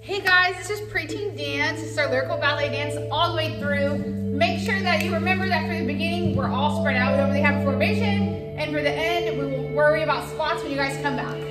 Hey guys, this is Preteen Dance. This is our lyrical ballet dance all the way through. Make sure that you remember that for the beginning, we're all spread out. We don't really have a formation. And for the end, we will worry about spots when you guys come back.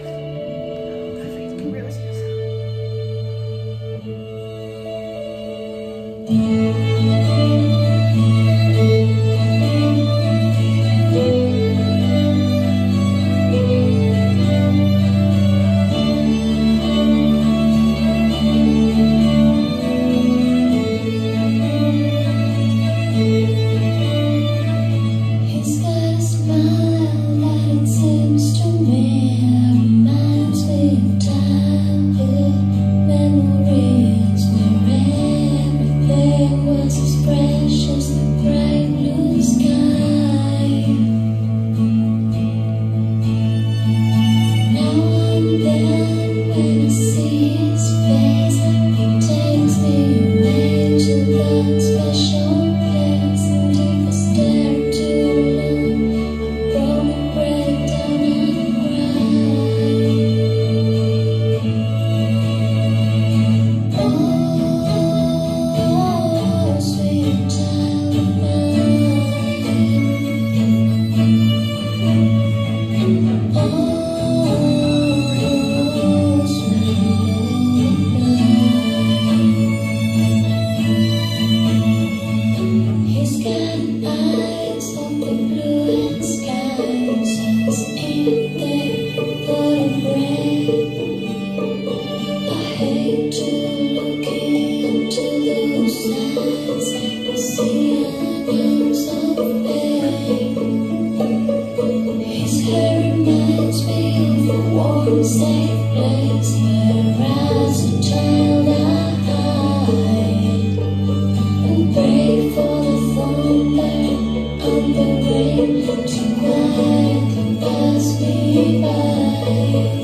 Safe place where as a child I hide and pray for the thunder and the rain to quietly pass me by.